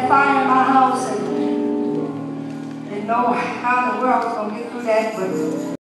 that fire in my house and didn't know how in the world I was going to get through that, but